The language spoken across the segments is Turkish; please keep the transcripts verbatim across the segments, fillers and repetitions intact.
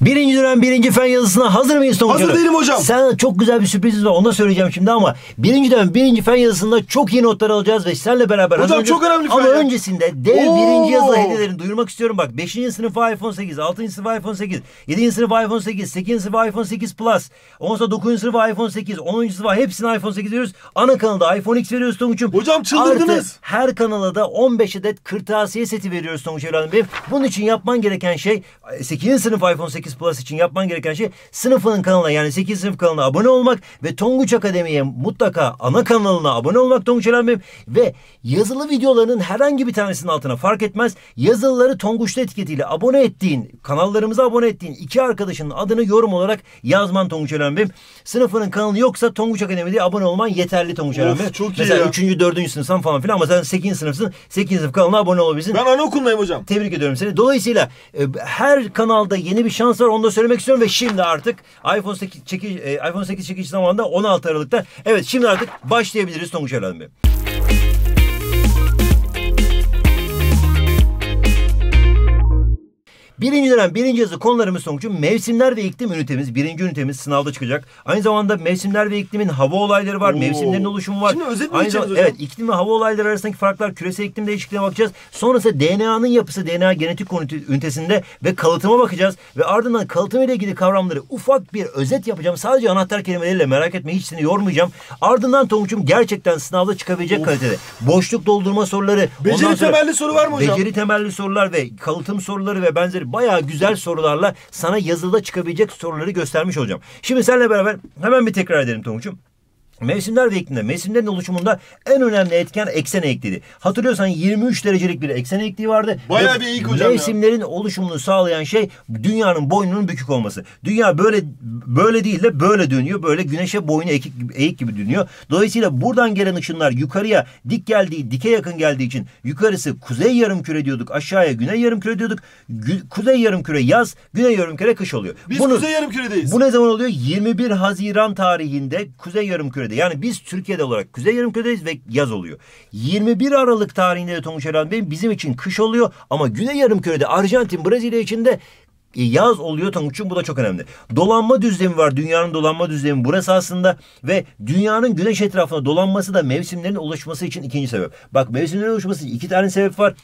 Birinci dönem birinci fen yazısına hazır mıyız Tonguç? Hazır değilim hocam. Sen çok güzel bir sürpriz var. Onu da söyleyeceğim şimdi ama birinci dönem birinci fen yazısında çok iyi notlar alacağız ve seninle beraber hocam hazırlayacağız. çok önemli fen ama ya. öncesinde dev Oo. birinci yazılı hediyelerini duyurmak istiyorum. Bak beşinci sınıfa iPhone sekiz, altıncı sınıfa iPhone sekiz, yedinci sınıfa iPhone sekiz, sekizinci sınıfa iPhone sekiz Plus, ondan sonra dokuzuncu sınıfa iPhone sekiz, onuncu sınıfa hepsine iPhone sekiz veriyoruz. Ana kanalda iPhone X veriyoruz Tonguç'um. Hocam çıldırdınız. Artı her kanala da on beş adet kırtasiye seti veriyoruz Tonguç evladım benim. Bunun için yapman gereken şey sekizinci sınıf iPhone sekiz Plus için yapman gereken şey sınıfının kanalına yani sekizinci sınıf kanalına abone olmak ve Tonguç Akademi'ye mutlaka ana kanalına abone olmak Tonguç evladım benim. Ve yazılı videolarının herhangi bir tanesinin altına fark etmez. Yazılıları Tonguç'ta etiketiyle abone ettiğin, kanallarımıza abone ettiğin iki arkadaşının adını yorum olarak yazman Tonguç evladım benim. Sınıfının kanalı yoksa Tonguç Akademi'ye abone olman yeterli Tonguç evladım benim. Çok iyi Mesela ya. üçüncü dördüncü sınıfsan falan filan ama sen sekizinci sınıfsın. sekizinci sınıf kanalına abone olabilirsin. Ben anaokulundayım hocam. Tebrik ediyorum seni. Dolayısıyla e, her kanalda yeni bir şans var. Onu da söylemek istiyorum ve şimdi artık iPhone sekiz çekiş e, iPhone sekiz çekiş zamanında on altı Aralık'ta. Evet şimdi artık başlayabiliriz Tonguç evladım benim. Birinci dönem birinci yazı konularımız sonucu mevsimler ve iklim ünitemiz. Birinci ünitemiz sınavda çıkacak. Aynı zamanda mevsimler ve iklimin hava olayları var. Oo. Mevsimlerin oluşumu var. Şimdi özet mi Aynı geçeceğiz zamanda, hocam? evet, iklim ve hava olayları arasındaki farklar, küresel iklim değişikliğine bakacağız. Sonrasında D N A'nın yapısı, D N A genetik ünitesinde ve kalıtıma bakacağız. Ve ardından kalıtım ile ilgili kavramları ufak bir özet yapacağım. Sadece anahtar kelimeleriyle, merak etme, hiç seni yormayacağım. Ardından Tonguç'um gerçekten sınavda çıkabilecek of. kalitede. Boşluk doldurma soruları. Beceri temelli soru var mı hocam? Beceri temelli sorular ve kalıtım soruları ve benzeri bayağı güzel sorularla sana yazılıda çıkabilecek soruları göstermiş olacağım. Şimdi seninle beraber hemen bir tekrar edelim Tonguç'um. Mevsimler ve iklimde, mevsimlerin oluşumunda en önemli etken eksen eğikliği. Hatırlıyorsan yirmi üç derecelik bir eksen eğikliği vardı. Bayağı bir eğik hocam Mevsimlerin ya. oluşumunu sağlayan şey dünyanın boynunun bükük olması. Dünya böyle böyle değil de böyle dönüyor. Böyle güneşe boynu eğik, eğik gibi dönüyor. Dolayısıyla buradan gelen ışınlar yukarıya dik geldiği, dike yakın geldiği için yukarısı kuzey yarımküre diyorduk. Aşağıya güney yarımküre diyorduk. Gü, kuzey yarımküre yaz, güney yarımküre kış oluyor. Biz Bunu, kuzey yarımküredeyiz. Bu ne zaman oluyor? yirmi bir Haziran tarihinde kuzey yarımkürede. Yani biz Türkiye'de olarak kuzey yarımküredeyiz ve yaz oluyor. yirmi bir Aralık tarihinde de Tonguç evladım benim bizim için kış oluyor ama güney yarımkürede Arjantin, Brezilya için de yaz oluyor Tonguç'um, bu da çok önemli. Dolanma düzlemi var. Dünyanın dolanma düzlemi burası aslında ve dünyanın güneş etrafına dolanması da mevsimlerin oluşması için ikinci sebep. Bak, mevsimlerin oluşması için iki tane sebep var.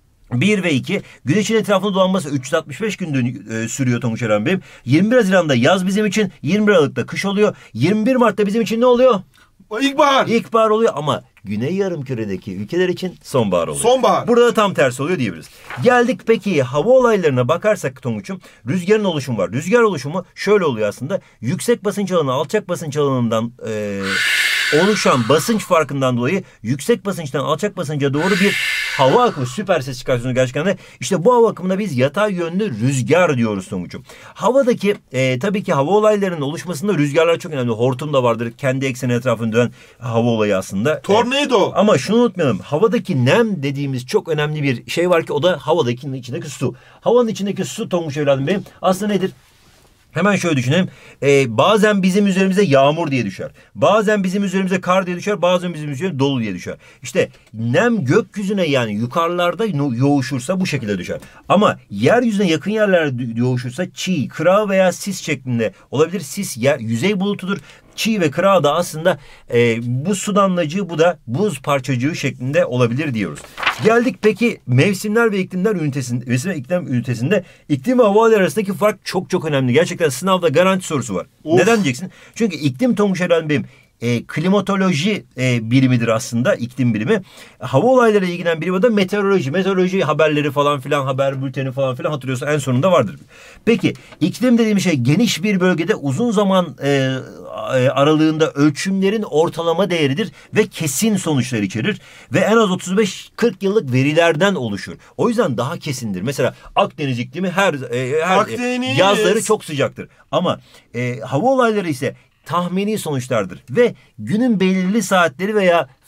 Bir ve iki. Güneşin etrafında dolanması üç yüz altmış beş gün dön- e, sürüyor Tonguç evladım benim. yirmi bir Haziran'da yaz bizim için, yirmi bir Aralık'ta kış oluyor. yirmi bir Mart'ta bizim için ne oluyor? İlkbahar. İlkbahar oluyor ama güney yarımküredeki ülkeler için sonbahar oluyor. Sonbahar. Burada da tam tersi oluyor diyebiliriz. Geldik peki hava olaylarına bakarsak Tonguç'um, rüzgarın oluşumu var. Rüzgar oluşumu şöyle oluyor aslında. Yüksek basınç alanı alçak basınç alanından e, oluşan basınç farkından dolayı yüksek basınçtan alçak basınca doğru bir hava akımı, süper ses çıkartıyorsunuz gerçekten de. İşte bu hava akımına biz yatay yönlü rüzgar diyoruz Tonguç'um. Havadaki e, tabii ki hava olaylarının oluşmasında rüzgarlar çok önemli. Hortum da vardır. Kendi ekseni etrafında dönen hava olayı aslında. Tornado. E, ama şunu unutmayalım. Havadaki nem dediğimiz çok önemli bir şey var ki o da havadaki içindeki su. Havanın içindeki su Tonguç evladım benim aslında nedir? Hemen şöyle düşünelim. Ee, bazen bizim üzerimize yağmur diye düşer. Bazen bizim üzerimize kar diye düşer. Bazen bizim üzerimize dolu diye düşer. İşte nem gökyüzüne yani yukarılarda yoğuşursa bu şekilde düşer. Ama yeryüzüne yakın yerlerde yoğuşursa çiğ, kıra veya sis şeklinde olabilir. Sis yer, yüzey bulutudur. Çiğ ve kıra da aslında e, bu su damlacığı, bu da buz parçacığı şeklinde olabilir diyoruz. Geldik peki mevsimler ve iklimler ünitesinde, mevsim ve iklim ünitesinde iklim ve hava olayları arasındaki fark çok çok önemli. Gerçekten sınavda garanti sorusu var. Of. Neden diyeceksin? Çünkü iklim Tonguç evladım benim e, klimatoloji e, bilimidir aslında, iklim bilimi. Hava olayları ilgilenen bilimi de meteoroloji. Meteoroloji haberleri falan filan, haber bülteni falan filan hatırlıyorsan en sonunda vardır. Peki iklim dediğim şey geniş bir bölgede uzun zaman e, aralığında ölçümlerin ortalama değeridir ve kesin sonuçlar içerir ve en az otuz beş kırk yıllık verilerden oluşur. O yüzden daha kesindir. Mesela Akdeniz iklimi her, e, her Akdeniz. yazları çok sıcaktır. Ama e, hava olayları ise tahmini sonuçlardır ve günün belirli saatleri veya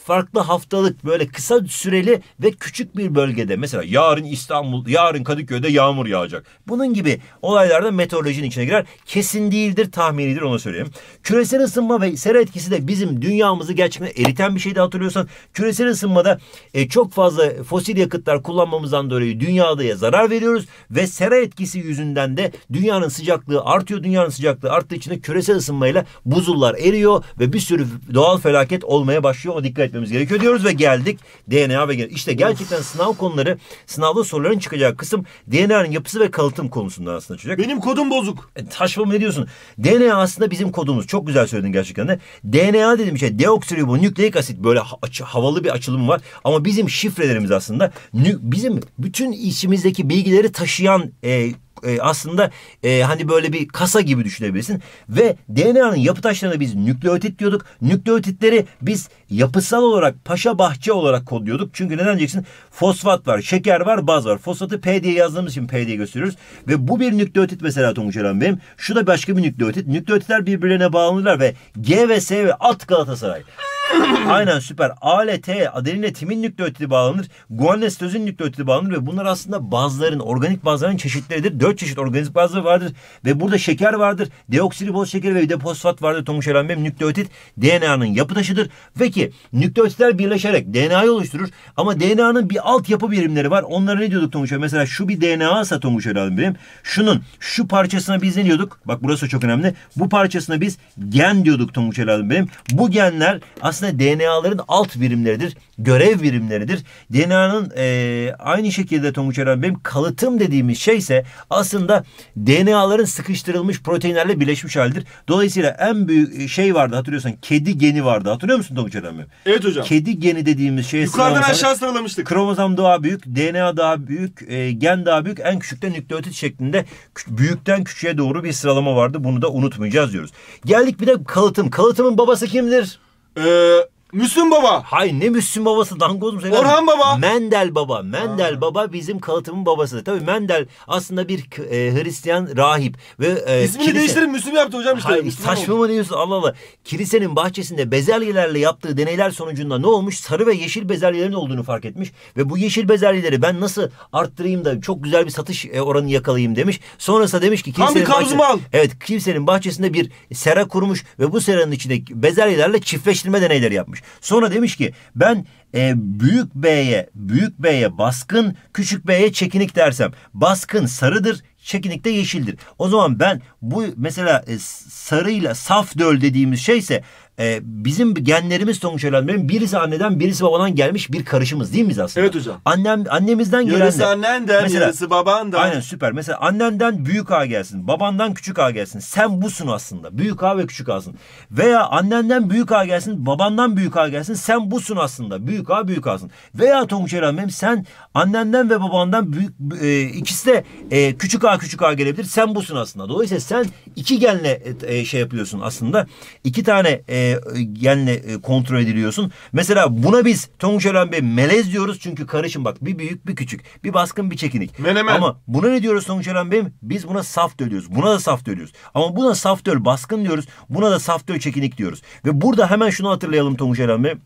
farklı haftalık böyle kısa süreli ve küçük bir bölgede mesela yarın İstanbul, yarın Kadıköy'de yağmur yağacak. Bunun gibi olaylarda meteorolojinin içine girer. Kesin değildir, tahminidir, onu söyleyeyim. Küresel ısınma ve sera etkisi de bizim dünyamızı gerçekten eriten bir şeydi, hatırlıyorsan. Küresel ısınmada e, çok fazla fosil yakıtlar kullanmamızdan dolayı dünyaya zarar veriyoruz ve sera etkisi yüzünden de dünyanın sıcaklığı artıyor. Dünyanın sıcaklığı arttığı için de küresel ısınmayla buzullar eriyor ve bir sürü doğal felaket olmaya başlıyor. O dikkat etmemiz gerekiyor diyoruz ve geldik D N A ve gen. İşte gerçekten of. Sınav konuları, sınavda soruların çıkacağı kısım D N A'nın yapısı ve kalıtım konusundan aslında çıkacak. Benim kodum bozuk. E, taşma ne diyorsun? D N A aslında bizim kodumuz. Çok güzel söyledin gerçekten de. D N A dediğim şey deoksiribonükleik asit, böyle ha havalı bir açılım var. Ama bizim şifrelerimiz aslında bizim bütün içimizdeki bilgileri taşıyan e, e, aslında e, hani böyle bir kasa gibi düşünebilirsin. Ve D N A'nın yapı taşlarına biz nükleotit diyorduk. Nükleotitleri biz yapısal olarak paşa bahçe olarak kodluyorduk. Çünkü neden diyeceksin? Fosfat var, şeker var, baz var. Fosfatı P diye yazdığımız için P diye gösteriyoruz. Ve bu bir nükleotit mesela Tonguç Eren benim. Şu da başka bir nükleotit. Nükleotitler birbirlerine bağlanırlar ve G ve S ve at Galatasaray. Aynen, süper. A ile T, adeninle timin nükleotidi bağlanır. Guanine sitozin nükleotidi bağlanır ve bunlar aslında bazların, organik bazların çeşitleridir. Dört çeşit organik bazları vardır ve burada şeker vardır. Deoksiriboz şekeri ve bir de fosfat vardır. Tonguç Eren benim. Nükleotit D N A'nın yapı taşıdır. Peki nükleotitler birleşerek D N A'yı oluşturur ama D N A'nın bir altyapı birimleri var. Onlara ne diyorduk Tonguç Eren? Mesela şu bir D N A ise Tonguç Eren benim. Şunun şu parçasına biz ne diyorduk? Bak burası çok önemli. Bu parçasına biz gen diyorduk Tonguç Eren benim. Bu genler aslında D N A'ların alt birimleridir. Görev birimleridir. D N A'nın e, aynı şekilde Tonguç Eren benim kalıtım dediğimiz şey ise aslında D N A'ların sıkıştırılmış proteinlerle birleşmiş halidir. Dolayısıyla en büyük şey vardı, hatırlıyorsan kedi geni vardı. Hatırlıyor musun Tonguç Eren benim? Evet hocam. Kedi geni dediğimiz şey yukarıdan aşağı sıralamıştık. Kromozom daha büyük, D N A daha büyük, e, gen daha büyük, en küçükte nükleotit şeklinde büyükten küçüğe doğru bir sıralama vardı. Bunu da unutmayacağız diyoruz. Geldik bir de kalıtım. Kalıtımın babası kimdir? Eee... Müslüm Baba. Hay ne Müslüm babası, dangoz mu? Orhan Baba. Mendel Baba. Mendel ha. Baba bizim kalıtımın babası. Tabii Mendel aslında bir e, Hristiyan rahip. Ve, e, İsmini kilise... değiştirip Müslüm yaptı hocam işte. Hayır, saçma mı diyorsun? Allah Allah. Kilisenin bahçesinde bezelyelerle yaptığı deneyler sonucunda ne olmuş? Sarı ve yeşil bezelyelerin olduğunu fark etmiş. Ve bu yeşil bezelyeleri ben nasıl arttırayım da çok güzel bir satış oranı yakalayayım demiş. Sonrasında demiş ki tam bir kabzımı al. Evet, kilisenin bahçesinde bir sera kurmuş ve bu seranın içinde bezelyelerle çiftleştirme deneyleri yapmış. Sonra demiş ki ben e, büyük B'ye büyük B'ye baskın, küçük B'ye çekinik dersem baskın sarıdır, çekinik de yeşildir. O zaman ben bu mesela e, sarıyla saf döl dediğimiz şeyse e, bizim genlerimiz Tonguç Eren benim birisi anneden birisi babadan gelmiş bir karışımız değil miyiz aslında? Evet hocam. Annem annemizden gelen yarısı de. annenden, mesela, yarısı babandan. Aynen, süper. Mesela annenden büyük A gelsin, babandan küçük A gelsin. Sen busun aslında. Büyük A ve küçük A'sın. Veya annenden büyük A gelsin, babandan büyük A gelsin. Sen busun aslında. Büyük A, büyük A'sın. Veya Tonguç Eren benim sen annenden ve babandan büyük e, ikisi de e, küçük A küçük A gelebilir. Sen busun aslında. Dolayısıyla sen iki genle e, şey yapıyorsun aslında. İki tane e, genle e, kontrol ediliyorsun. Mesela buna biz Tonguç Eren Bey melez diyoruz çünkü karışım, bak bir büyük bir küçük. Bir baskın bir çekinik. Menemen. Ama buna ne diyoruz Tonguç Eren Bey? Biz buna saf döl diyoruz. Buna da saf döl diyoruz. Ama buna saf döl baskın diyoruz. Buna da saf döl çekinik diyoruz. Ve burada hemen şunu hatırlayalım Tonguç Eren Bey.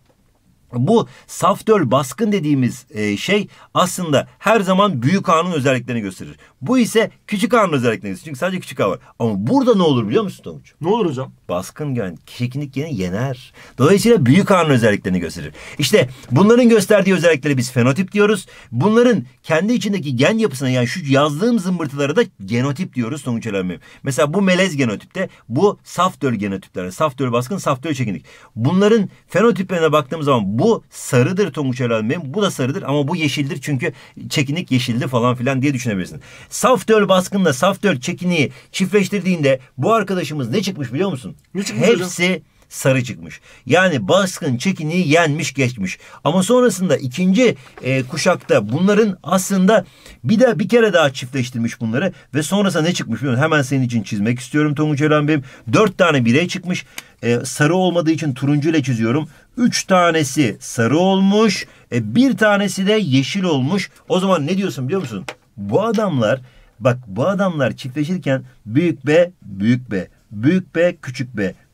Bu saf döl baskın dediğimiz e, şey aslında her zaman büyük A'nın özelliklerini gösterir. Bu ise küçük A'nın özelliklerini gösterir. Çünkü sadece küçük A var. Ama burada ne olur biliyor musun Tonguç? Ne olur hocam? Baskın gen, çekinik geni yener. Dolayısıyla büyük A'nın özelliklerini gösterir. İşte bunların gösterdiği özellikleri biz fenotip diyoruz. Bunların kendi içindeki gen yapısına, yani şu yazdığım zımbırtılara da genotip diyoruz Tonguç Eren Bey. Mesela bu melez genotipte, bu saf döl genotipler. Saf döl baskın, saf döl çekinik. Bunların fenotiplerine baktığımız zaman bu sarıdır Tonguç Eren Bey. Bu da sarıdır ama bu yeşildir çünkü çekinik yeşildi falan filan diye düşünebilirsin. Saf döl baskınla saf döl çekiniği çiftleştirdiğinde bu arkadaşımız ne çıkmış biliyor musun? Ne çıkmış Hepsi hocam? Sarı çıkmış. Yani baskın çekiniği yenmiş geçmiş. Ama sonrasında ikinci e, kuşakta bunların aslında bir de bir kere daha çiftleştirmiş bunları ve sonrasında ne çıkmış biliyor musun? Hemen senin için çizmek istiyorum Tonguç Eren Bey'im. Dört tane birey çıkmış. E, sarı olmadığı için turuncu ile çiziyorum. Üç tanesi sarı olmuş. E, bir tanesi de yeşil olmuş. O zaman ne diyorsun biliyor musun? Bu adamlar, bak bu adamlar çiftleşirken büyük B, büyük B, büyük B, küçük B,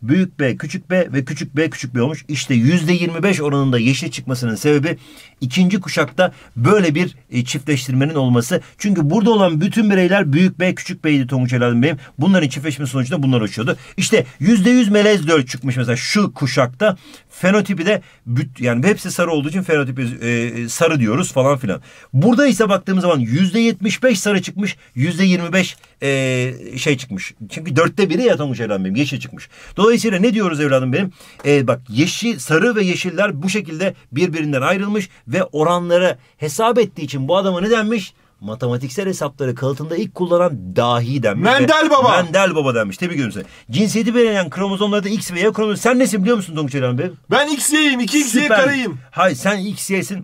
büyük B, küçük B ve küçük B, küçük B olmuş. İşte yüzde yirmi beş oranında yeşil çıkmasının sebebi ikinci kuşakta böyle bir e, çiftleştirmenin olması. Çünkü burada olan bütün bireyler büyük B, küçük B'ydi Tonguç evladım benim. Bunların çiftleşmesi sonucunda bunlar uçuyordu. İşte yüzde yüz melez döl çıkmış mesela şu kuşakta. Fenotipi de yani hepsi sarı olduğu için fenotipi e, sarı diyoruz falan filan. Burada ise baktığımız zaman yüzde yetmiş beş sarı çıkmış, yüzde yirmi beş e, şey çıkmış. Çünkü dörtte biri ya Tonguç evladım benim yeşil çıkmış. Dolayısıyla ne diyoruz evladım benim? E, bak yeşil, sarı ve yeşiller bu şekilde birbirinden ayrılmış ve oranları hesap ettiği için bu adama ne denmiş? Matematiksel hesapları kalıtında ilk kullanan dahi denmiş. Mendel Baba. Mendel Baba denmiş. Tebrik ediyorum seni. Cinsiyeti belirleyen kromozomlarda X ve Y kromozomu. Sen nesin biliyor musun Tonguç Evladım Bey? Ben X Y'yim. iki X Y Süper. kareyim. Hayır sen X Y'sin.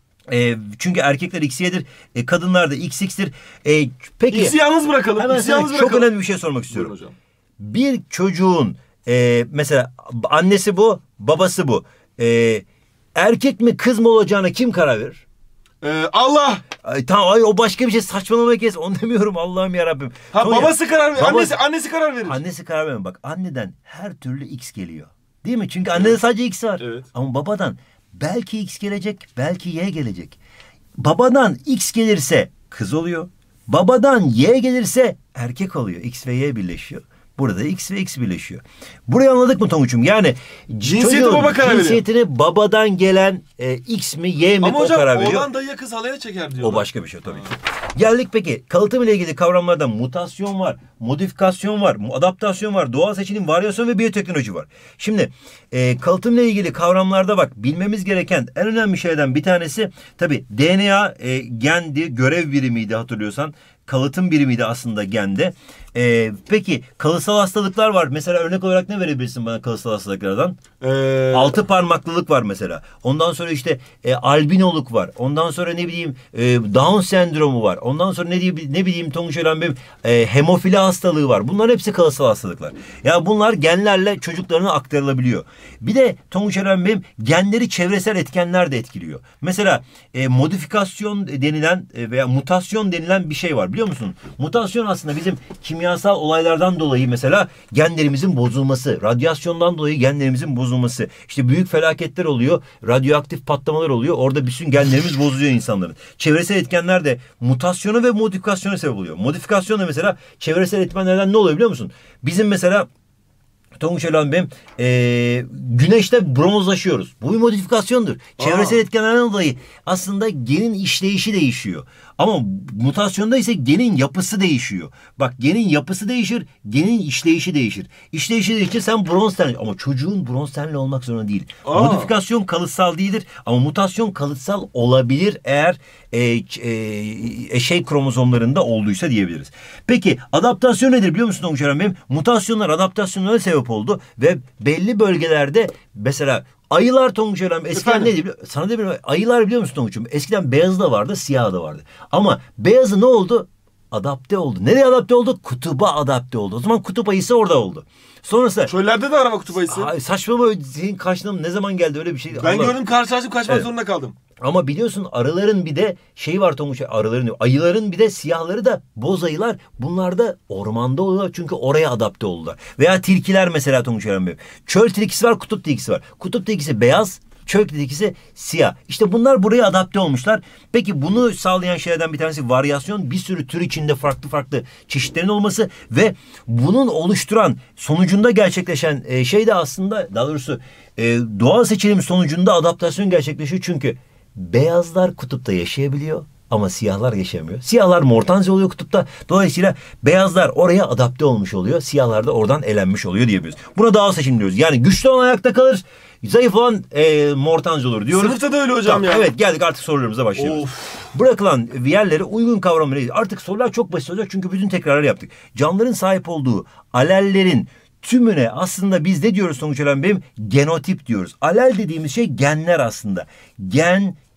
E, çünkü erkekler X Y'dir. E, kadınlar da X X'tir. E, peki. X'i yalnız bırakalım. Hemen X'i yalnız çok bırakalım. önemli bir şey sormak istiyorum. Buyurun hocam. Bir çocuğun e, mesela annesi bu, babası bu. E, erkek mi kız mı olacağına kim karar verir? Ee, Allah. Ay, tamam ay, o başka bir şey saçmalama kes. Onu demiyorum Allah'ım yarabbim. Ha Tamam babası ya. karar verir. Babası- Annesi, annesi karar verir. Annesi karar vermiyor. Bak anneden her türlü X geliyor. Değil mi? Çünkü annede sadece X var. Evet. Ama babadan belki X gelecek, belki Y gelecek. Babadan X gelirse kız oluyor. Babadan Y gelirse erkek oluyor. X ve Y birleşiyor. Burada X ve X birleşiyor. Burayı anladık mı Tonguç'um? Yani Cinsiyeti çocuğun baba karar veriyor. cinsiyetini babadan gelen e, X mi Y mi Ama o hocam karar veriyor. oğlan dayıya kız halaya çeker diyorlar. O başka bir şey tabii ki. Geldik peki. Kalıtım ile ilgili kavramlarda mutasyon var, modifikasyon var, adaptasyon var, doğal seçilim, varyasyon ve biyoteknoloji var. Şimdi e, kalıtım ile ilgili kavramlarda bak bilmemiz gereken en önemli şeylerden bir tanesi tabii D N A e, gendi, görev birimiydi hatırlıyorsan. Kalıtım birimiydi aslında gende. E, peki kalıtsal hastalıklar var. Mesela örnek olarak ne verebilirsin bana kalıtsal hastalıklardan? Ee, Altı parmaklılık var mesela. Ondan sonra işte e, albinoluk var. Ondan sonra ne bileyim e, Down sendromu var. Ondan sonra ne diyeyim ne bileyim Tonguç Ölen benim e, hemofili hastalığı var. Bunlar hepsi kalıtsal hastalıklar. Ya bunlar genlerle çocuklarına aktarılabiliyor. Bir de Tonguç Ölen benim genleri çevresel etkenler de etkiliyor. Mesela e, modifikasyon denilen e, veya mutasyon denilen bir şey var biliyor musun? Mutasyon aslında bizim kimyasal olaylardan dolayı mesela genlerimizin bozulması, radyasyondan dolayı genlerimizin bozulması, işte büyük felaketler oluyor, radyoaktif patlamalar oluyor. Orada bütün genlerimiz bozuluyor insanların. Çevresel etkenler de mutasyona ve modifikasyona sebep oluyor. Modifikasyona mesela çevresel etmenlerden ne oluyor biliyor musun? Bizim mesela Tonguç Ölen benim e, güneşte bronzlaşıyoruz. Bu bir modifikasyondur. Çevresel Aa. etkenlerden dolayı aslında genin işleyişi değişiyor. Ama mutasyonda ise genin yapısı değişiyor. Bak genin yapısı değişir, genin işleyişi değişir. İşleyişi değişir sen bronz tenli ama çocuğun bronz tenli olmak zorunda değil. Aa. Modifikasyon kalıtsal değildir ama mutasyon kalıtsal olabilir eğer e, e, eşey kromozomlarında olduysa diyebiliriz. Peki adaptasyon nedir biliyor musun Tonguç Öğren benim? Mutasyonlar adaptasyonlara sebep oldu ve belli bölgelerde mesela ayılar Tonguç Öğren eskiden Efendim? neydi? Sana da bir ayılar biliyor musun Tonguç'um? Eskiden beyazı da vardı, siyahı da vardı. Ama beyazı ne oldu? Adapte oldu. Nereye adapte oldu? Kutuba adapte oldu. O zaman kutup ayısı orada oldu. Sonrasında Çöllerde de arama kutup ayısı. ay, saçmalama senin karşına ne zaman geldi öyle bir şey? Ben Allah- gördüm karşılaştım kaçmak Evet. zorunda kaldım. Ama biliyorsun arıların bir de şey var Tonguç, arıların diyor. Ayıların bir de siyahları da boz ayılar. Bunlar da ormanda oluyorlar çünkü oraya adapte oldular. Veya tilkiler mesela Tonguç Eren Bey. Çöl tilkisi var, kutup tilkisi var. Kutup tilkisi beyaz, çöl tilkisi siyah. İşte bunlar buraya adapte olmuşlar. Peki bunu sağlayan şeylerden bir tanesi varyasyon. Bir sürü tür içinde farklı farklı çeşitlerin olması ve bunun oluşturan sonucunda gerçekleşen e, şey de aslında daha doğrusu e, doğal seçilim sonucunda adaptasyon gerçekleşiyor. Çünkü beyazlar kutupta yaşayabiliyor ama siyahlar yaşamıyor. Siyahlar mortanze oluyor kutupta. Dolayısıyla beyazlar oraya adapte olmuş oluyor. Siyahlar da oradan elenmiş oluyor diyebiliriz. Buna doğal seçim diyoruz. Yani güçlü olan ayakta kalır, zayıf olan e, mortanze olur diyoruz. Sınıfta da öyle hocam Tamam, ya. Evet geldik artık sorularımıza başlıyoruz. Of. Bırakılan yerlere uygun kavramları. Artık sorular çok basit olacak çünkü bütün tekrarları yaptık. Canlıların sahip olduğu alellerin tümüne aslında biz ne diyoruz Tonguç Eren Bey'im? Genotip diyoruz. Alel dediğimiz şey genler aslında. Gen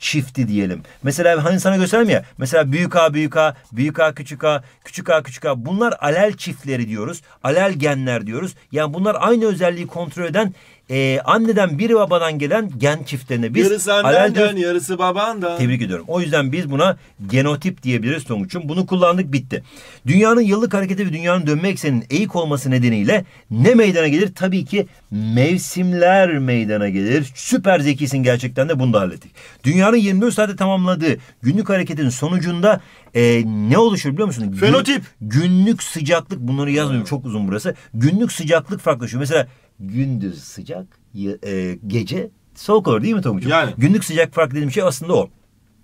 çifti diyelim. Mesela hani sana gösterdim ya. Mesela büyük A, büyük A, büyük A, küçük A, küçük A, küçük A. Bunlar alel çiftleri diyoruz. Alel genler diyoruz. Yani bunlar aynı özelliği kontrol eden e, anneden biri babadan gelen gen çiftlerine biz yarısı alel annenden, diyoruz. yarısı babandan. Tebrik ediyorum. O yüzden biz buna genotip diyebiliriz Tonguç'um. Bunu kullandık, bitti. Dünyanın yıllık hareketi ve dünyanın dönme ekseninin eğik olması nedeniyle ne meydana gelir? Tabii ki mevsimler meydana gelir. Süper zekisin gerçekten de, bunu da hallettik. Dünyanın yirmi dört saatte tamamladığı günlük hareketin sonucunda e, ne oluşur biliyor musun? Fenotip. Gün, günlük sıcaklık, bunları yazmıyorum, çok uzun burası. Günlük sıcaklık farklılaşıyor. Mesela gündüz sıcak, e, gece soğuk olur değil mi Tonguç'um? Yani. Günlük sıcak fark dediğim şey aslında o.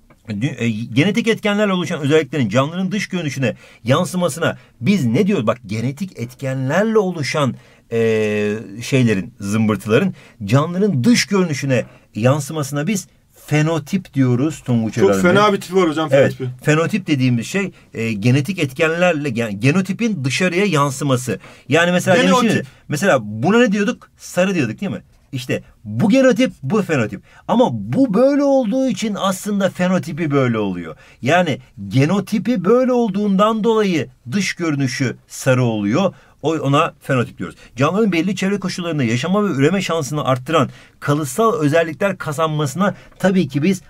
Genetik etkenlerle oluşan özelliklerin canlının dış görünüşüne yansımasına biz ne diyoruz? Bak, genetik etkenlerle oluşan e, şeylerin, zımbırtıların canlının dış görünüşüne yansımasına biz fenotip diyoruz Tonguç Çok Öğrenme. fena bir tipi var hocam, Evet, fenotipi. fenotip dediğimiz şey e, genetik etkenlerle, yani genotipin dışarıya yansıması. Yani mesela Genotip. demiştim, mesela buna ne diyorduk? Sarı diyorduk değil mi? İşte bu genotip, bu fenotip. Ama bu böyle olduğu için aslında fenotipi böyle oluyor. Yani genotipi böyle olduğundan dolayı dış görünüşü sarı oluyor. O, ona fenotip diyoruz. Canlıların belli çevre koşullarında yaşama ve üreme şansını arttıran kalıtsal özellikler kazanmasına tabii ki biz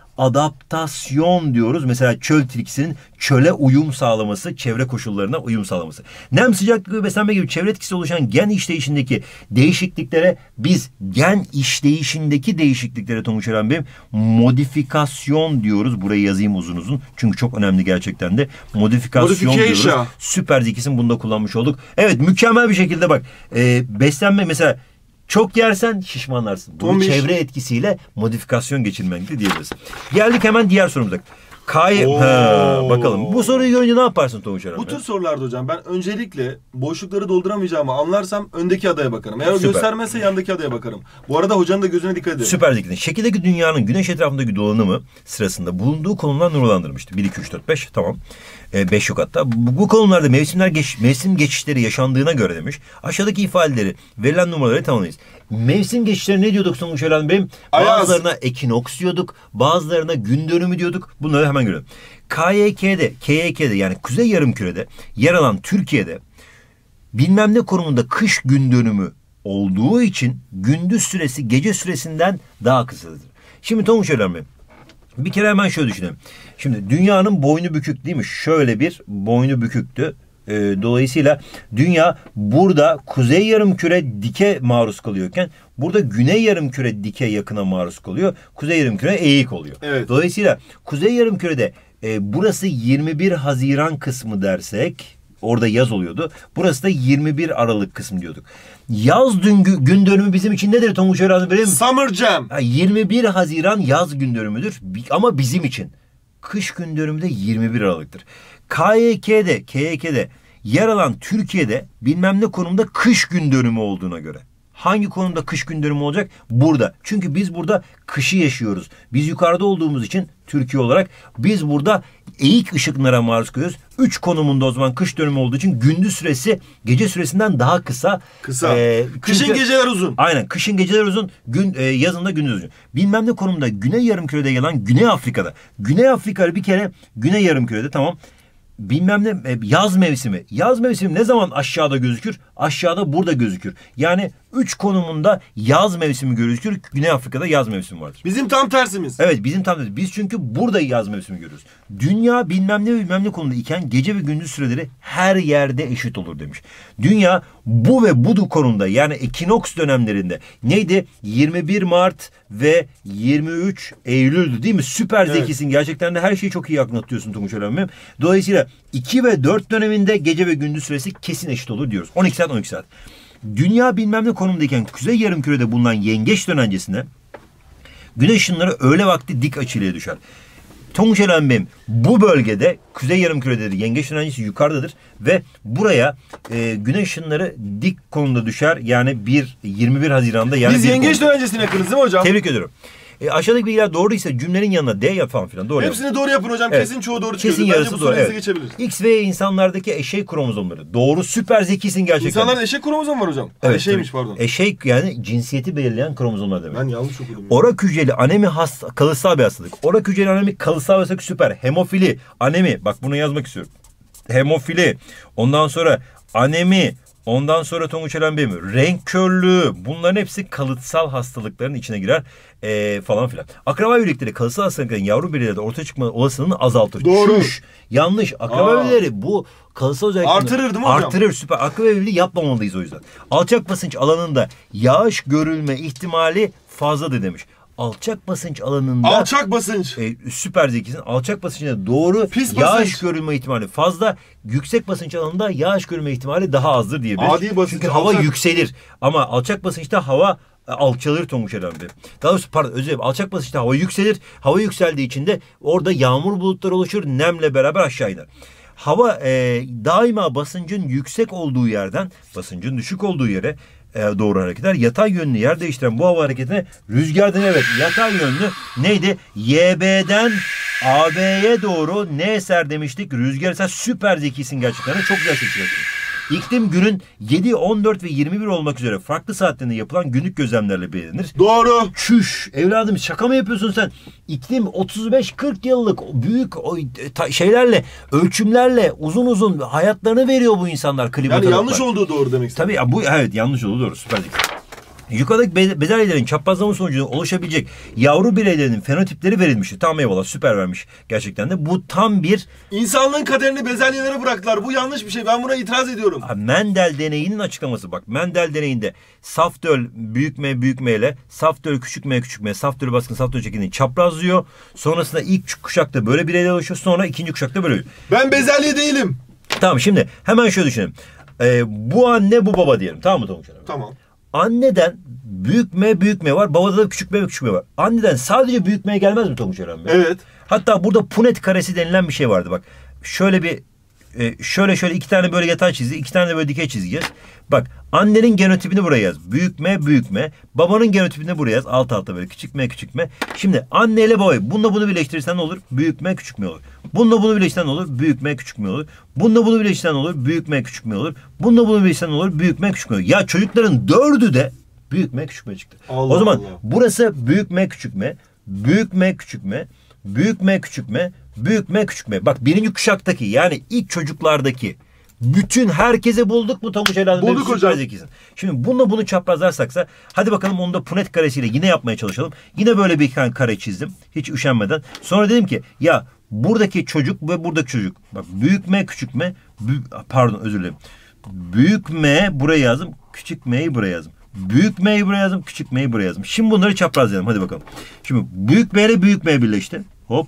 adaptasyon diyoruz. Mesela çöl tilkisinin çöle uyum sağlaması, çevre koşullarına uyum sağlaması. Nem, sıcaklık ve beslenme gibi çevre etkisi oluşan gen işleyişindeki değişikliklere biz gen işleyişindeki değişikliklere Tonguç Eren Bey'im modifikasyon diyoruz. Burayı yazayım uzun uzun. Çünkü çok önemli gerçekten de. Modifikasyon diyoruz. Süper zekisin, bunu da kullanmış olduk. Evet, mükemmel bir şekilde bak. E, beslenme mesela çok yersen şişmanlarsın. Bunu Tombiş. çevre etkisiyle modifikasyon geçirmekte diyebiliriz. Geldik hemen diğer sorumuza. K'ye ha, bakalım. Bu soruyu görünce ne yaparsın Tonguç Eren Bu Bey? tür sorularda hocam ben öncelikle boşlukları dolduramayacağımı anlarsam öndeki adaya bakarım. Eğer o Süper. göstermezse yandaki adaya bakarım. Bu arada hocanın da gözüne dikkat edin. Süper zekisin. Şekildeki dünyanın güneş etrafındaki dolanımı sırasında bulunduğu konumlar nurlandırmıştı. bir, iki, üç, dört, beş tamam. beş yok hatta. Bu, bu konumlarda mevsimler geç, mevsim geçişleri yaşandığına göre demiş. Aşağıdaki ifadeleri verilen numaraları tamamlayız. Mevsim geçişleri ne diyorduk Tonguç Eren Bey'im? Ayaz. Bazılarına ekinoks diyorduk. Bazılarına gün dönümü diyorduk. Bunları hemen görelim. K Y K'de, K Y K'de yani Kuzey Yarımküre'de yer alan Türkiye'de bilmem ne konumunda kış gün dönümü olduğu için gündüz süresi gece süresinden daha kısadır. Şimdi Tonguç Eren Bey'im, bir kere hemen şöyle düşünelim. Şimdi dünyanın boynu bükük değil mi? Şöyle bir boynu büküktü. Ee, dolayısıyla dünya burada kuzey yarımküre dike maruz kalıyorken burada güney yarımküre dike yakına maruz kalıyor. Kuzey yarımküre eğik oluyor. Evet. Dolayısıyla kuzey yarımkürede e, burası yirmi bir Haziran kısmı dersek, orada yaz oluyordu. Burası da yirmi bir Aralık kısmı diyorduk. Yaz dün, gün dönümü bizim için nedir Tonguç Öğrenci Bey'im? Summer Jam. yirmi bir Haziran yaz gün dönümüdür. Ama bizim için. Kış gün dönümü de yirmi bir Aralık'tır. K Y K'de, K Y K'de yer alan Türkiye'de bilmem ne konumda kış gün dönümü olduğuna göre. Hangi konumda kış gün dönümü olacak? Burada. Çünkü biz burada kışı yaşıyoruz. Biz yukarıda olduğumuz için Türkiye olarak biz burada eğik ışıklara maruz kalıyoruz. Üç konumunda o zaman kış dönümü olduğu için gündüz süresi gece süresinden daha kısa. Kısa. Ee, Kışın çünkü- geceler uzun. Aynen. Kışın geceler uzun, gün e, yazın da gündüz uzun. Bilmem ne konumda Güney Yarımküre'de yer alan Güney Afrika'da. Güney Afrika bir kere Güney Yarımküre'de tamam. Bilmem ne e, yaz mevsimi. Yaz mevsimi ne zaman aşağıda gözükür? Aşağıda burada gözükür. Yani üç konumunda yaz mevsimi gözükür. Güney Afrika'da yaz mevsimi vardır. Bizim tam tersimiz. Evet, bizim tam tersi. Biz çünkü burada yaz mevsimi görüyoruz. Dünya bilmem ne bilmem ne konumda iken gece ve gündüz süreleri her yerde eşit olur demiş. Dünya bu ve bu konumda yani ekinoks dönemlerinde neydi? yirmi bir Mart ve yirmi üç Eylül'dü değil mi? Süper Evet. zekisin. Gerçekten de her şeyi çok iyi anlatıyorsun Tonguç Öğrenmem. Dolayısıyla iki ve dört döneminde gece ve gündüz süresi kesin eşit olur diyoruz. on iki saat on iki saat. Dünya bilmem ne konumdayken Kuzey Yarımküre'de bulunan yengeç dönencesine güneş ışınları öğle vakti dik açıyla düşer. Tonguç Öğrenmem bu bölgede Kuzey Yarımküre'dedir. Yengeç dönencesi yukarıdadır ve buraya e, güneş ışınları dik konumda düşer. Yani bir yirmi bir Haziran'da yani Biz bir yengeç konumda. dönencesine yakınız değil mi hocam? Tebrik ediyorum. E, aşağıdaki bilgiler doğruysa cümlenin yanına D yap falan filan. Doğru Hepsini yap. doğru yapın hocam. Evet. Kesin çoğu doğru çıkıyor. Kesin Bence yarısı bu doğru. soruyu Evet. geçebiliriz. X ve Y insanlardaki eşey kromozomları. Doğru, süper zekisin gerçekten. İnsanlarda eşek kromozomu var hocam. Evet, Eşeğmiş pardon. Eşek yani cinsiyeti belirleyen kromozomlar demek. Ben yanlış okudum. Ya. Orak hücreli anemi hasta, kalıtsal bir hastalık. Orak hücreli anemi kalıtsal bir hastalık süper. Hemofili, anemi. Bak bunu yazmak istiyorum. Hemofili. Ondan sonra anemi. Ondan sonra Tonguç Elen Bey mi? Renk körlüğü. Bunların hepsi kalıtsal hastalıkların içine girer. Ee, falan filan. Akraba birlikleri kalıtsal hastalıkların yavru bireylerde ortaya çıkma olasılığını azaltır. Doğru. Şuş. Yanlış. Akraba bireyleri bu kalıtsal özelliklerini Artırır değil mi hocam? Artırır. Süper. Akraba birliği yapmamalıyız o yüzden. Alçak basınç alanında yağış görülme ihtimali fazladır demiş. Alçak basınç alanında Alçak basınç. e, süper zekisin. Alçak basınçta doğru Pis yağış basınç. görülme ihtimali fazla. Yüksek basınç alanında yağış görülme ihtimali daha azdır diyebiliriz. Adi basınç, Çünkü hava alçak. yükselir. Ama alçak basınçta hava e, alçalır Tonguç Elen Bey. Daha doğrusu pardon özür dilerim. Alçak basınçta hava yükselir. Hava yükseldiği için de orada yağmur bulutları oluşur. Nemle beraber aşağı iner. Hava e, daima basıncın yüksek olduğu yerden basıncın düşük olduğu yere e, doğru hareket eder. Yatay yönlü yer değiştiren bu hava hareketine rüzgardan evet yatay yönlü neydi? Y B'den A B'ye doğru ne eser demiştik? Rüzgar eser. Süper zekisin gerçekten. Çok güzel seçiyorsun. İklim günün yedi, on dört ve yirmi bir olmak üzere farklı saatlerinde yapılan günlük gözlemlerle belirlenir. Doğru. Çüş evladım şaka mı yapıyorsun sen? İklim otuz beş kırk yıllık büyük o, ta, şeylerle, ölçümlerle uzun uzun hayatlarını veriyor bu insanlar Yani klimatologlar. yanlış olduğu doğru demek istedim. Tabii ya bu evet yanlış oldu doğru süper zeki. Yukarıdaki be bezelyelerin çaprazlama sonucunda oluşabilecek yavru bireylerinin fenotipleri verilmiştir. Tamam eyvallah süper vermiş gerçekten de. Bu tam bir İnsanlığın kaderini bezelyelere bıraktılar. Bu yanlış bir şey. Ben buna itiraz ediyorum. Mendel deneyinin açıklaması. Bak Mendel deneyinde saf döl büyük M büyük M ile saf döl küçük M küçük M saf döl baskın saf döl çekirdeğini çaprazlıyor. Sonrasında ilk kuşakta böyle bireyler oluşuyor. Sonra ikinci kuşakta böyle. Ben bezelye değilim. Tamam şimdi hemen şöyle düşünelim. Ee, bu anne bu baba diyelim. Tamam mı Tonguç Hanım? Tamam. Anneden büyük M büyük M var. Babada da küçük M küçük M var. Anneden sadece büyük M gelmez mi Tonguç Eren Bey? Evet. Hatta burada Punnett karesi denilen bir şey vardı bak. Şöyle bir e, şöyle şöyle iki tane böyle yatay çizgi, iki tane de böyle dikey çizgi yaz. Bak annenin genotipini buraya yaz. Büyük M büyük M. Babanın genotipini buraya yaz. Alt alta böyle küçük M küçük M. Şimdi anneyle babayı bununla bunu birleştirirsen ne olur? Büyük M küçük M olur. Bununla bunu birleştirirsen ne olur? Büyük M küçük M olur. Bununla bunu birleştirirsen ne olur? Büyük M küçük M olur. Bununla bunu birleştirirsen ne olur? Büyük M küçük M olur. Ya çocukların dördü de büyük M küçük M çıktı. Allah o zaman Allah. burası büyük M küçük M. Büyük M küçük M. Büyük M küçük M. Büyük M küçük M. Bak birinci kuşaktaki yani ilk çocuklardaki bütün herkese bulduk mu Tonguç Elen? Bulduk hocam. Zekisin. Şimdi bununla bunu çaprazlarsaksa hadi bakalım onu da Punnett karesiyle yine yapmaya çalışalım. Yine böyle bir kare çizdim. Hiç üşenmeden. Sonra dedim ki ya buradaki çocuk ve buradaki çocuk. Bak büyük M küçük M. Büyük, pardon özür dilerim. Büyük M buraya yazdım. Küçük M'yi buraya yazdım. Büyük M'yi buraya yazdım. Küçük M'yi buraya yazdım. Şimdi bunları çaprazlayalım. Hadi bakalım. Şimdi büyük M ile büyük M birleşti. Hop.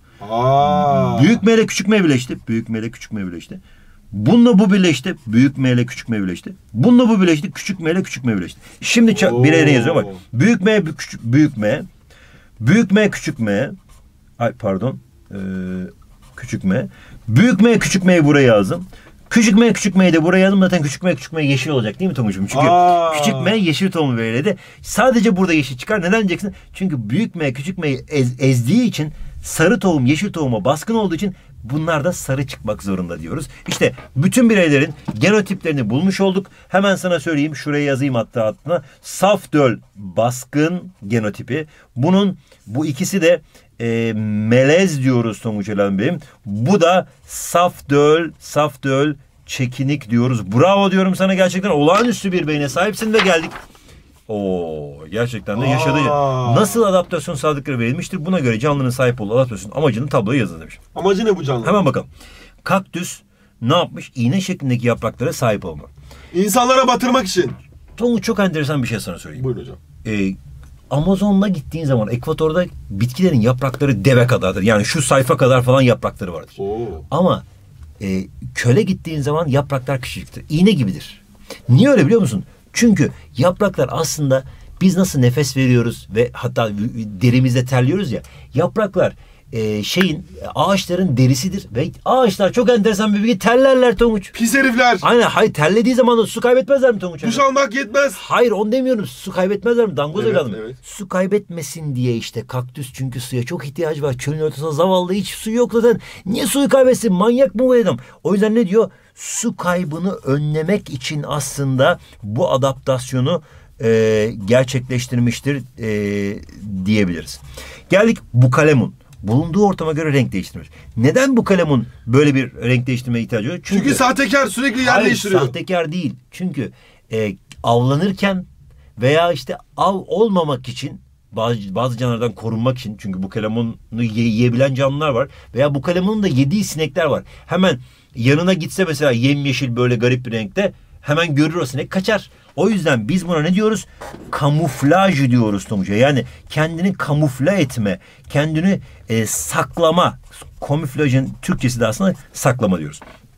Aa. Büyük M ile küçük M birleşti. Büyük M ile küçük M birleşti. Bununla bu birleşti. Büyük M ile küçük M birleşti. Bununla bu birleşti. Küçük M ile küçük M birleşti. Şimdi bireyine yazıyorum bak. Büyük M küçük büyük M. Büyük M küçük M. Ay pardon. Ee, küçük M. Büyük M küçük M'yi buraya yazdım. Küçük M küçük M'yi de buraya yazdım. Zaten küçük M küçük M yeşil olacak değil mi Tonguç'um? Çünkü Aa. küçük M yeşil tohumu belirledi. Sadece burada yeşil çıkar. Neden diyeceksin? Çünkü büyük M küçük M'yi ez, ezdiği için sarı tohum yeşil tohuma baskın olduğu için bunlar da sarı çıkmak zorunda diyoruz. İşte bütün bireylerin genotiplerini bulmuş olduk. Hemen sana söyleyeyim. Şuraya yazayım hatta altına. Saf döl baskın genotipi. Bunun bu ikisi de e, melez diyoruz Tonguç Elen Bey'im. Bu da saf döl, saf döl çekinik diyoruz. Bravo diyorum sana gerçekten. Olağanüstü bir beyne sahipsin ve geldik. Oo, gerçekten de yaşadığı Aa. nasıl adaptasyon sağlıkları verilmiştir? Buna göre canlının sahip olduğu adaptasyon amacını tabloya yazın demiş. Amacı ne bu canlı? Hemen bakalım. Kaktüs ne yapmış? İğne şeklindeki yapraklara sahip olma. İnsanlara batırmak için. Tonguç çok enteresan bir şey sana söyleyeyim. Buyur hocam. Ee, Amazon'da gittiğin zaman ekvatorda bitkilerin yaprakları deve kadardır. Yani şu sayfa kadar falan yaprakları vardır. Oo. Ama e, köle gittiğin zaman yapraklar küçücüktür. İğne gibidir. Niye öyle biliyor musun? Çünkü yapraklar aslında biz nasıl nefes veriyoruz ve hatta derimizde terliyoruz ya. Yapraklar e, şeyin ağaçların derisidir ve ağaçlar çok enteresan bir bilgi terlerler Tonguç. Pis herifler. Aynen, hayır, terlediği zaman da su kaybetmezler mi Tonguç? Duş almak yetmez. Hayır, onu demiyorum. Su kaybetmezler mi? Dangoz Evet, evladım. evet. Su kaybetmesin diye işte kaktüs, çünkü suya çok ihtiyacı var. Çölün ortasında zavallı, hiç su yok zaten. Niye suyu kaybetsin? Manyak mı bu adam? O yüzden ne diyor? Su kaybını önlemek için aslında bu adaptasyonu e, gerçekleştirmiştir e, diyebiliriz. Geldik bukalemun. Bulunduğu ortama göre renk değiştirmiş. Neden bu kalemun böyle bir renk değiştirmeye ihtiyacı var? Çünkü, Çünkü sahtekar sürekli yer hayır, değiştiriyor. Sahtekar değil. Çünkü e, avlanırken veya işte av olmamak için, bazı, bazı canlılardan korunmak için, çünkü bu kalemunu ye, yiyebilen canlılar var veya bu kalemunun da yediği sinekler var. Hemen yanına gitse mesela yemyeşil böyle garip bir renkte, hemen görür o sinek, kaçar. O yüzden biz buna ne diyoruz? Kamuflaj diyoruz Tonguç'a. Yani kendini kamufle etme, kendini e, saklama. Kamuflajın Türkçesi de aslında saklama diyoruz.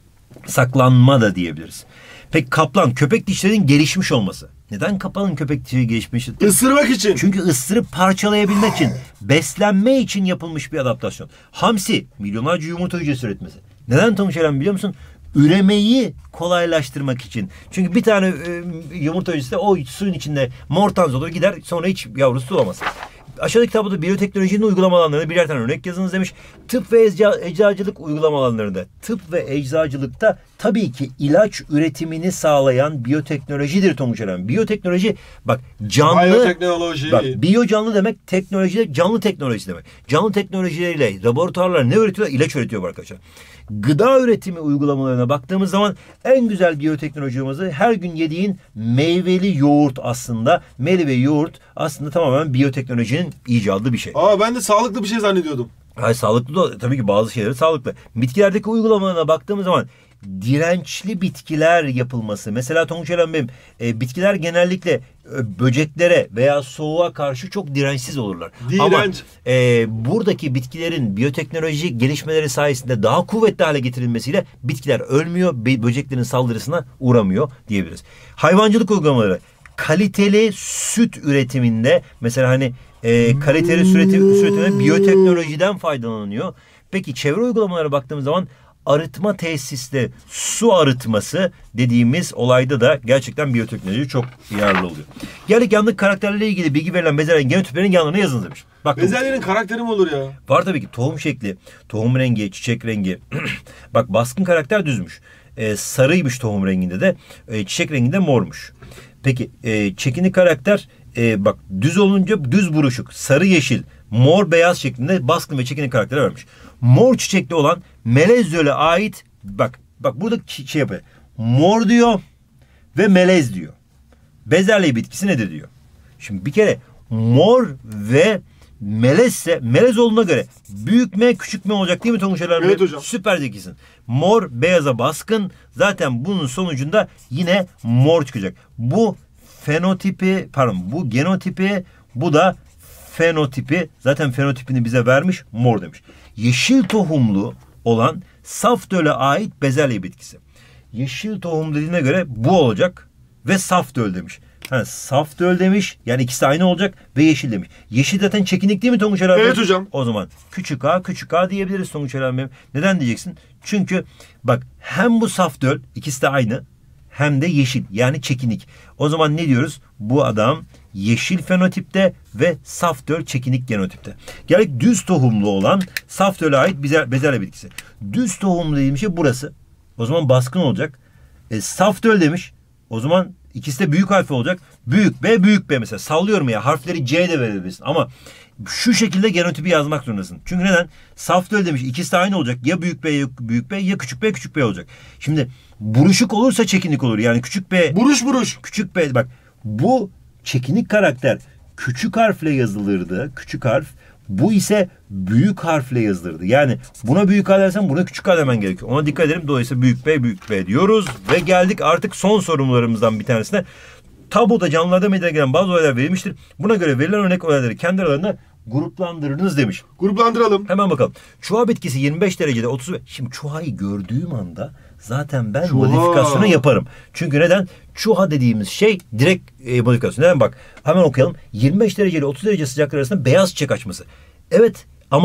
Saklanma da diyebiliriz. Peki kaplan, köpek dişlerinin gelişmiş olması. Neden kaplanın köpek dişleri gelişmiş? Isırmak için. Çünkü ısırıp parçalayabilmek için, beslenme için yapılmış bir adaptasyon. Hamsi, milyonlarca yumurta hücresi üretmesi. Neden Tonguç Eren biliyor musun? Üremeyi kolaylaştırmak için. Çünkü bir tane e, yumurta hücresi o suyun içinde mortanz olur, gider, sonra hiç yavrusu doğamaz. Aşağıdaki tabloda biyoteknolojinin uygulama alanlarına birer tane örnek yazınız demiş. Tıp ve ecza, eczacılık uygulama alanlarında. Tıp ve eczacılıkta tabii ki ilaç üretimini sağlayan biyoteknolojidir Tonguç Eren. Biyoteknoloji, bak canlı. Biyoteknoloji. Bak, biyo canlı demek, teknoloji de canlı teknoloji demek. Canlı teknolojileriyle laboratuvarlar ne üretiyorlar? İlaç üretiyor arkadaşlar. Gıda üretimi uygulamalarına baktığımız zaman en güzel biyoteknolojimizi her gün yediğin meyveli yoğurt aslında. Meyve ve yoğurt aslında tamamen biyoteknolojinin icadı bir şey. Aa, ben de sağlıklı bir şey zannediyordum. Hayır, sağlıklı da tabii ki, bazı şeyleri sağlıklı. Bitkilerdeki uygulamalarına baktığımız zaman dirençli bitkiler yapılması. Mesela Tonguç Eren benim, e, bitkiler genellikle e, böceklere veya soğuğa karşı çok dirençsiz olurlar. Direnç. Ama e, buradaki bitkilerin biyoteknoloji gelişmeleri sayesinde daha kuvvetli hale getirilmesiyle bitkiler ölmüyor, böceklerin saldırısına uğramıyor diyebiliriz. Hayvancılık uygulamaları. Kaliteli süt üretiminde mesela hani e, kaliteli süt üretiminde biyoteknolojiden faydalanılıyor. Peki çevre uygulamalara baktığımız zaman arıtma tesisleri, su arıtması dediğimiz olayda da gerçekten biyoteknoloji çok yararlı oluyor. Geldik yanlık karakterlerle ilgili bilgi verilen bezelyerin genotiplerinin yanlarına yazın demiş. Bak, bezelyelerin karakteri mi olur ya? var tabii ki, tohum şekli, tohum rengi, çiçek rengi. Bak, baskın karakter düzmüş. Ee, sarıymış tohum renginde de, e, çiçek renginde mormuş. Peki e, çekinik karakter e, bak düz olunca düz buruşuk, sarı yeşil, mor beyaz şeklinde baskın ve çekinik karakter vermiş. Mor çiçekli olan melezole ait, bak bak burada şey yapıyor. Mor diyor ve melez diyor. Bezelye bitkisi nedir diyor. Şimdi bir kere mor ve melezse, melez olduğuna göre büyük M küçük M olacak değil mi Tonguç Eren? Evet hocam. Süper zekisin. Mor beyaza baskın, zaten bunun sonucunda yine mor çıkacak. Bu fenotipi, pardon bu genotipi, bu da fenotipi, zaten fenotipini bize vermiş, mor demiş. Yeşil tohumlu olan saf döle ait bezelye bitkisi. Yeşil tohum dediğine göre bu olacak ve saf döl demiş. Ha, saf döl demiş, yani ikisi aynı olacak ve yeşil demiş. Yeşil zaten çekinik değil mi Tonguç Eren? Evet hocam. O zaman küçük a küçük a diyebiliriz Tonguç Eren. Neden diyeceksin? Çünkü bak, hem bu saf döl, ikisi de aynı, hem de yeşil, yani çekinik. O zaman ne diyoruz? Bu adam yeşil fenotipte ve saf döl çekinik genotipte. Geldik düz tohumlu olan saf döle ait bezelye bitkisi. Düz tohumlu dediğim şey burası. O zaman baskın olacak. E, saf döl demiş. O zaman ikisi de büyük harfi olacak. Büyük B, büyük B mesela. Sallıyorum ya, harfleri C de verebilirsin. Ama şu şekilde genotipi yazmak zorundasın. Çünkü neden? Saf döl demiş. İkisi de aynı olacak. Ya büyük B ya büyük B, ya küçük B küçük B olacak. Şimdi buruşuk olursa çekinik olur. Yani küçük B. Buruş buruş. Küçük B. Bak, bu çekinik karakter küçük harfle yazılırdı. Küçük harf. Bu ise büyük harfle yazılırdı. Yani buna büyük A dersen buna küçük A demen gerekiyor. Ona dikkat edelim. Dolayısıyla büyük B, büyük B diyoruz. Ve geldik artık son sorumlularımızdan bir tanesine. Tabloda canlılarda meydana gelen bazı olaylar verilmiştir. Buna göre verilen örnek olayları kendi aralarında gruplandırınız demiş. Gruplandıralım. Hemen bakalım. Çuha bitkisi yirmi beş derecede otuz. Şimdi çuhayı gördüğüm anda zaten ben Çuha. modifikasyonu yaparım. Çünkü neden? Çuha dediğimiz şey direkt e, modifikasyon. Neden? Bak hemen okuyalım. yirmi beş derece ile otuz derece sıcaklık arasında beyaz çiçek açması. Evet, ama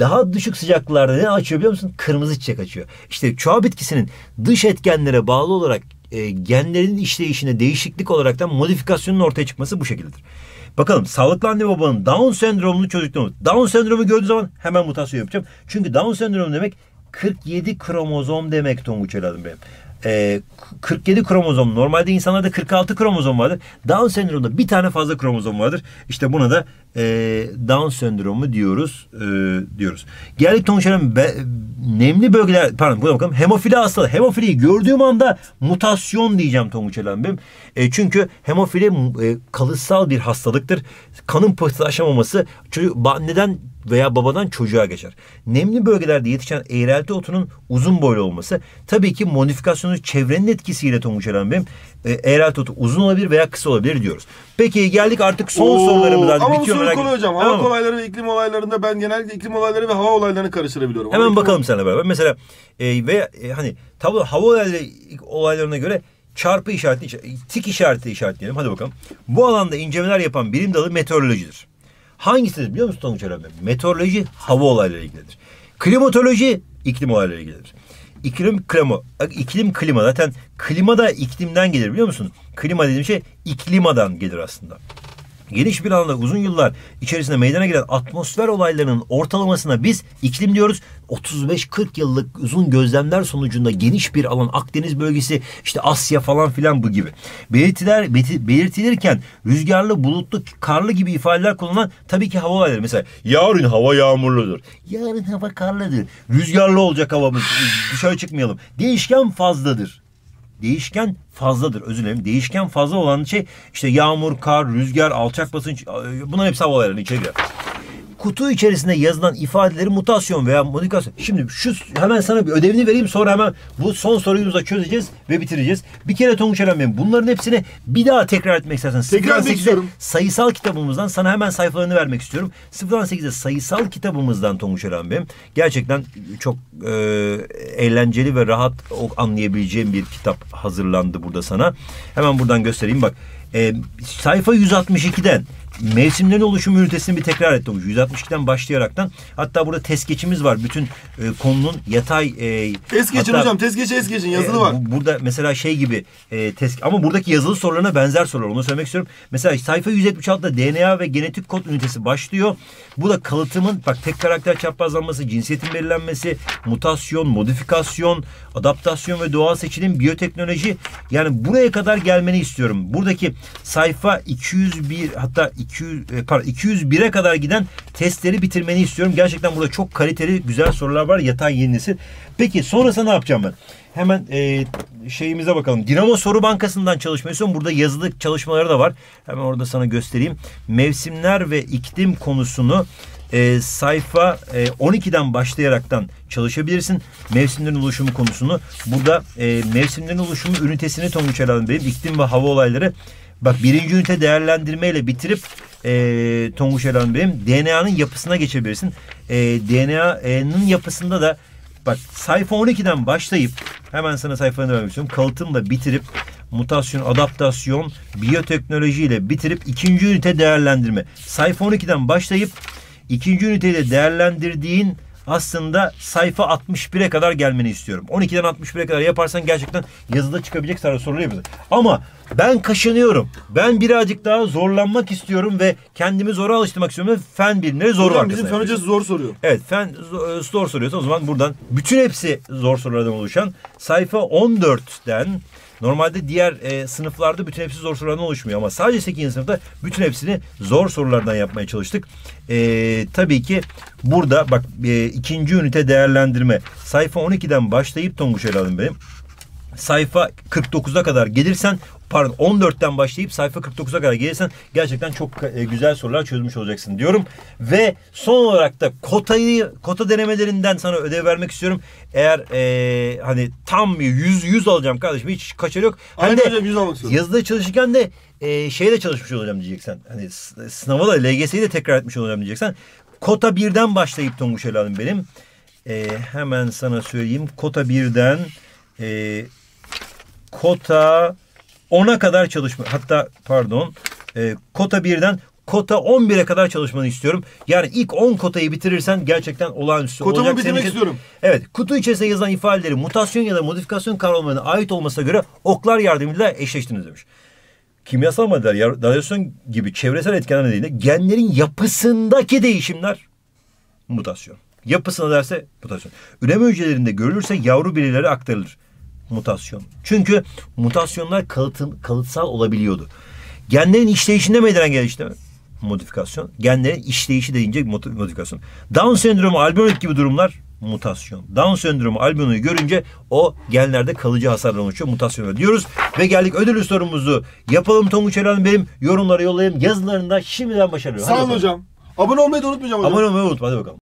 Daha düşük sıcaklıklarda ne açıyor biliyor musun? Kırmızı çiçek açıyor. İşte çuha bitkisinin dış etkenlere bağlı olarak e, genlerin işleyişine değişiklik olaraktan modifikasyonun ortaya çıkması bu şekildedir. Bakalım sağlıklı anne babanın Down sendromunu çözdükten sonra Down sendromu gördüğü zaman hemen mutasyon yapacağım. Çünkü Down sendromu demek kırk yedi kromozom demek Tonguç evladım benim. Ee, kırk yedi kromozom. Normalde insanlarda kırk altı kromozom vardır. Down sendromunda bir tane fazla kromozom vardır. İşte buna da e, Down sendromu diyoruz. E, diyoruz. Geldik Tonguç evladım. Be, nemli bölgeler, pardon buna bakalım. Hemofili hastalığı. Hemofiliyi gördüğüm anda mutasyon diyeceğim Tonguç evladım benim. E, çünkü hemofili e, kalıtsal bir hastalıktır. Kanın pıhtılaşamaması çocuk, anneden veya babadan çocuğa geçer. Nemli bölgelerde yetişen eğrelti otunun uzun boylu olması tabii ki modifikasyonu çevrenin etkisiyle Tonguç evladım benim. E, eğrelti otu uzun olabilir veya kısa olabilir diyoruz. Peki geldik artık son Oo, sorularımıza. Ama bu bitiyor, soru kolay hocam. Hava Tamam. olayları ve iklim olaylarında ben genellikle iklim olayları ve hava olaylarını karıştırabiliyorum. Hemen Ama bakalım sana beraber. Mesela e, ve e, hani tablo hava olayları, olaylarına göre çarpı işareti, tik işareti işaretleyelim. Hadi bakalım. Bu alanda incelemeler yapan bilim dalı meteorolojidir. Hangisidir biliyor musun Tonguç evladım? Meteoroloji hava olaylarıyla ilgilidir. Klimatoloji iklim olaylarıyla ilgilidir. İklim klima, iklim klima zaten klima da iklimden gelir biliyor musun? Klima dediğim şey iklimadan gelir aslında. Geniş bir alanda uzun yıllar içerisinde meydana gelen atmosfer olaylarının ortalamasına biz iklim diyoruz. otuz beş kırk yıllık uzun gözlemler sonucunda geniş bir alan, Akdeniz bölgesi, işte Asya falan filan bu gibi. Belirtiler belirtilirken rüzgarlı, bulutlu, karlı gibi ifadeler kullanılan tabii ki hava olayları. Mesela yarın hava yağmurludur. Yarın hava karlıdır. Rüzgarlı olacak havamız. Dışarı çıkmayalım. Değişken fazladır. Değişken fazladır, özür dilerim. Değişken fazla olan şey işte yağmur, kar, rüzgar, alçak basınç, bunların hepsi hava olaylarının içine girer. Kutu içerisinde yazılan ifadeleri mutasyon veya modifikasyon. Şimdi şu hemen sana bir ödevini vereyim, sonra hemen bu son soruyu da çözeceğiz ve bitireceğiz. Bir kere Tonguç Eren Bey'im bunların hepsini bir daha tekrar etmek istersen. Tekrar etmek istiyorum. Sayısal kitabımızdan sana hemen sayfalarını vermek istiyorum. sıfırdan sekize sayısal kitabımızdan Tonguç Eren Bey'im. Gerçekten çok e, eğlenceli ve rahat anlayabileceğim bir kitap hazırlandı burada sana. Hemen buradan göstereyim bak. E, sayfa yüz altmış ikiden mevsimlerin oluşum ünitesini bir tekrar et Tonguç. yüz altmış ikiden başlayaraktan hatta burada test geçimiz var. Bütün e, konunun yatay e, es geçin hatta, hocam. Test geçin es geçin. Yazılı e, var. Bu, burada mesela şey gibi e, test ama buradaki yazılı sorularına benzer sorular. Onu söylemek istiyorum. Mesela sayfa yüz yetmiş altıda D N A ve genetik kod ünitesi başlıyor. Bu da kalıtımın bak tek karakter çaprazlanması, cinsiyetin belirlenmesi, mutasyon, modifikasyon, adaptasyon ve doğal seçilim, biyoteknoloji. Yani buraya kadar gelmeni istiyorum. Buradaki sayfa iki yüz bir hatta iki yüz, pardon, iki yüz bire kadar giden testleri bitirmeni istiyorum. Gerçekten burada çok kaliteli güzel sorular var. Yatay yeni nesil. Peki sonrasında ne yapacağım ben? Hemen e, şeyimize bakalım. Dinamo Soru Bankası'ndan çalışma istiyorum. Burada yazılı çalışmaları da var. Hemen orada sana göstereyim. Mevsimler ve iklim konusunu e, sayfa e, on ikiden başlayaraktan çalışabilirsin. Mevsimlerin oluşumu konusunu. Burada e, mevsimlerin oluşumu ünitesini Tonguç Eren Bey'im. İklim ve hava olayları. Bak birinci ünite değerlendirmeyle bitirip e, Tonguç Eren Bey'im D N A'nın yapısına geçebilirsin. E, D N A'nın yapısında da bak sayfa on ikiden başlayıp hemen sana sayfalarını vermek istiyorum. Kalıtımla bitirip mutasyon, adaptasyon, biyoteknoloji ile bitirip ikinci ünite değerlendirme. Sayfa on ikiden başlayıp ikinci üniteyi de değerlendirdiğin aslında sayfa altmış bire kadar gelmeni istiyorum. on ikiden altmış bire kadar yaparsan gerçekten yazıda çıkabilecek soruları yapacağız. Ama ben kaşınıyorum. Ben birazcık daha zorlanmak istiyorum ve kendimi zora alıştırmak istiyorum. Ve fen bilimleri zor var. Bizim fen hocası zor soruyor. Evet, fen zor soruyorsa o zaman buradan bütün hepsi zor sorulardan oluşan sayfa on dörtten normalde diğer e, sınıflarda bütün hepsi zor sorulardan oluşmuyor ama sadece sekizinci sınıfta bütün hepsini zor sorulardan yapmaya çalıştık. E, tabii ki burada bak e, ikinci ünite değerlendirme sayfa on ikiden başlayıp Tonguç Eren Bey'im sayfa kırk dokuza kadar gelirsen pardon on dörtten başlayıp sayfa kırk dokuza kadar gelirsen gerçekten çok e, güzel sorular çözmüş olacaksın diyorum. Ve son olarak da kotayı kota denemelerinden sana ödev vermek istiyorum. Eğer e, hani tam yüz yüz alacağım kardeşim hiç kaçarı yok. Hem de hocam, yüz almak istiyorum. Yazıda çalışırken de e, şeyle çalışmış olacağım diyeceksen. Hani sınava da L G S'yi de tekrar etmiş olacağım diyeceksen. Kota birden başlayıp Tonguç Eren benim. E, hemen sana söyleyeyim. Kota birden e, kota ona kadar çalışma. Hatta pardon e, kota birden Kota on bire kadar çalışmanı istiyorum. Yani ilk on kotayı bitirirsen gerçekten olağanüstü Kotamı olacak. bitirmek Senin için- istiyorum. Evet. Kutu içerisinde yazılan ifadeleri mutasyon ya da modifikasyon kavramlarına ait olmasına göre oklar yardımıyla eşleştiniz demiş. Kimyasal maddeler, ya- radyasyon gibi çevresel etkenler nedeniyle genlerin yapısındaki değişimler mutasyon. Yapısına derse mutasyon. Üreme hücrelerinde görülürse yavru bireylere aktarılır. Mutasyon. Çünkü mutasyonlar kalıtın, kalıtsal olabiliyordu. Genlerin işleyişinde meydana gelen işlem modifikasyon. Genlerin işleyişi deyince mod- modifikasyon. Down sendromu, albiyonik gibi durumlar mutasyon. Down sendromu, albinoyu görünce o genlerde kalıcı hasarlar oluşuyor. Mutasyon diyoruz. Ve geldik ödüllü sorumuzu yapalım. Tonguç Elan benim yorumlara yollayayım. Yazılarında şimdiden başarılı. Sağ olun hocam. Abone olmayı da unutmayacağım hocam. Abone olmayı unutma. Hadi bakalım.